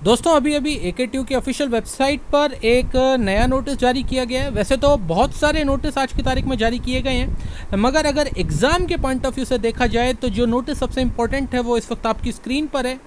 दोस्तों अभी अभी AKTU की ऑफिशियल वेबसाइट पर एक नया नोटिस जारी किया गया है। वैसे तो बहुत सारे नोटिस आज की तारीख में जारी किए गए हैं, मगर अगर एग्ज़ाम के पॉइंट ऑफ व्यू से देखा जाए तो जो नोटिस सबसे इम्पोर्टेंट है वो इस वक्त आपकी स्क्रीन पर है।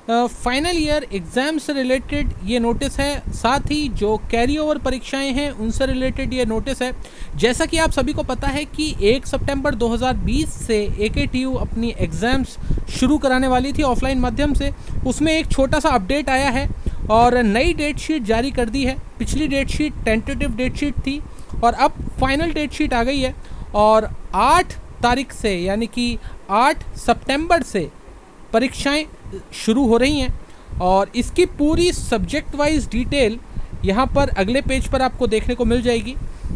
फाइनल ईयर एग्ज़ाम से रिलेटेड ये नोटिस है, साथ ही जो कैरी ओवर परीक्षाएं हैं उनसे रिलेटेड ये नोटिस है। जैसा कि आप सभी को पता है कि 1 सितंबर 2020 से AKTU अपनी एग्ज़ाम्स शुरू कराने वाली थी ऑफलाइन माध्यम से। उसमें एक छोटा सा अपडेट आया है और नई डेट शीट जारी कर दी है। पिछली date sheet tentative date sheet थी और अब फाइनल डेट शीट आ गई है और 8 तारीख से यानी कि 8 सितंबर से परीक्षाएं शुरू हो रही हैं और इसकी पूरी सब्जेक्ट वाइज डिटेल यहाँ पर अगले पेज पर आपको देखने को मिल जाएगी।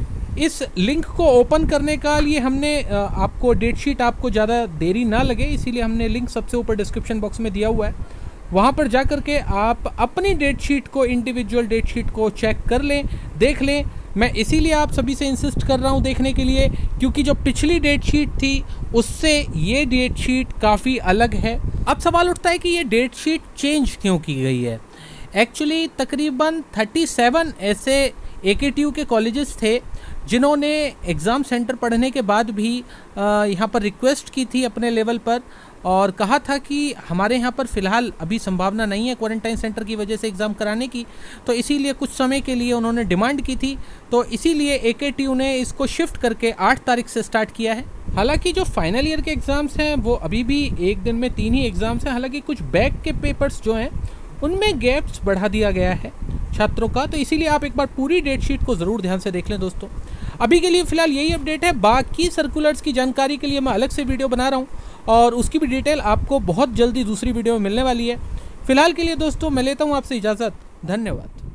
इस लिंक को ओपन करने का लिए हमने आपको डेट शीट आपको ज़्यादा देरी ना लगे इसीलिए हमने लिंक सबसे ऊपर डिस्क्रिप्शन बॉक्स में दिया हुआ है। वहाँ पर जा कर के आप अपनी डेट शीट को, इंडिविजुअल डेट शीट को चेक कर लें, देख लें। मैं इसीलिए आप सभी से इंसिस्ट कर रहा हूँ देखने के लिए, क्योंकि जो पिछली डेट शीट थी उससे ये डेट शीट काफ़ी अलग है। अब सवाल उठता है कि ये डेट शीट चेंज क्यों की गई है। एक्चुअली तकरीबन 37 ऐसे AKTU के कॉलेजेस थे जिन्होंने एग्ज़ाम सेंटर पढ़ने के बाद भी यहाँ पर रिक्वेस्ट की थी अपने लेवल पर और कहा था कि हमारे यहाँ पर फ़िलहाल अभी संभावना नहीं है क्वारंटाइन सेंटर की वजह से एग्ज़ाम कराने की, तो इसीलिए कुछ समय के लिए उन्होंने डिमांड की थी। तो इसीलिए AKTU ने इसको शिफ्ट करके 8 तारीख से स्टार्ट किया है। हालांकि जो फाइनल ईयर के एग्ज़ाम्स हैं वो अभी भी एक दिन में 3 ही एग्ज़ाम्स हैं। हालांकि कुछ बैक के पेपर्स जो हैं उनमें गैप्स बढ़ा दिया गया है छात्रों का, तो इसीलिए आप एक बार पूरी डेट शीट को ज़रूर ध्यान से देख लें दोस्तों। अभी के लिए फ़िलहाल यही अपडेट है। बाकी सर्कुलर्स की जानकारी के लिए मैं अलग से वीडियो बना रहा हूँ और उसकी भी डिटेल आपको बहुत जल्दी दूसरी वीडियो में मिलने वाली है। फ़िलहाल के लिए दोस्तों मैं लेता हूँ आपसे इजाज़त। धन्यवाद।